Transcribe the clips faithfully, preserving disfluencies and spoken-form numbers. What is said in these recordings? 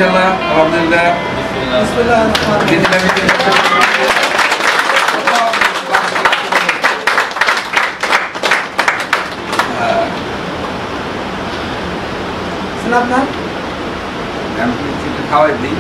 ইনশাআল্লাহ আলহামদুলিল্লাহ আপনার খাওয়াই দিই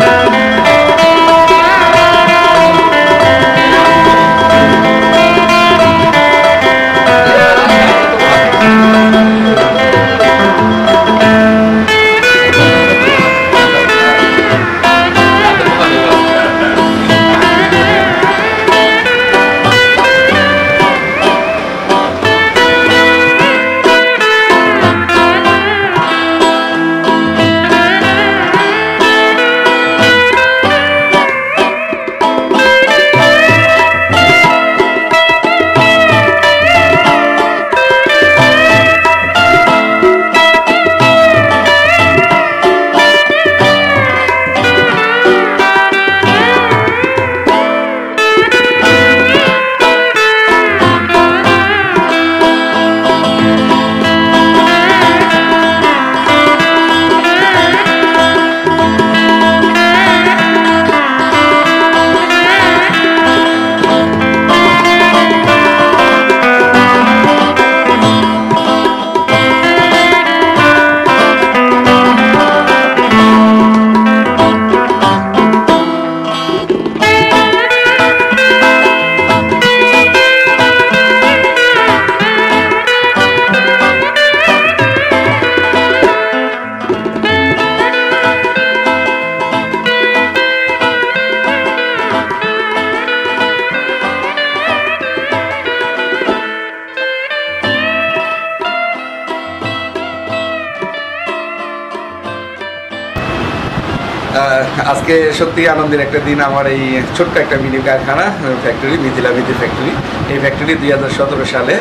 আজকে সত্যি আনন্দের একটা দিন। আমার এই ছোট্ট একটা মিনি কারখানা ফ্যাক্টরি মিথিলা মিথি ফ্যাক্টরি, এই ফ্যাক্টরি দুই হাজার সতেরো সালে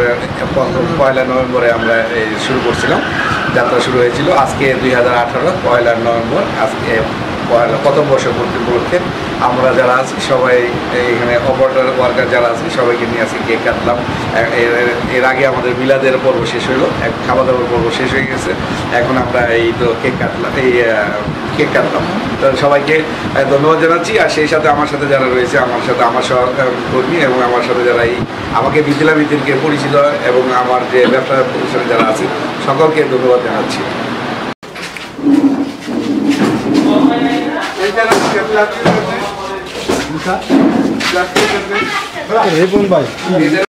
পয়লা নভেম্বরে আমরা শুরু করছিলাম, যাত্রা শুরু হয়েছিল। আজকে দুই হাজার আঠারো পয়লা নভেম্বর, আজকে পয়লা প্রথম বর্ষ পূর্তি উপলক্ষে আমরা যারা আছি সবাই এখানে অপারেটর ওয়ার্কার যারা আছি সবাইকে নিয়ে আসি কেক কাটলাম। এর আগে আমাদের মিলাদের পর্ব শেষ হলো, এক খাওয়া দাওয়ার পর্ব শেষ হয়ে গেছে, এখন আমরা এই তো কেক কাটলাম, এই কেক কাটলাম। তো সবাইকে ধন্যবাদ জানাচ্ছি। আর সেই সাথে আমার সাথে যারা রয়েছে, আমার সাথে আমার সহকর্মী এবং আমার সাথে যারা এই আমাকে মিথিলা মিথিলকে পরিচিত এবং আমার যে ব্যবসা প্রতিষ্ঠানে যারা আছে সকলকে ধন্যবাদ জানাচ্ছি। রিপন ভাই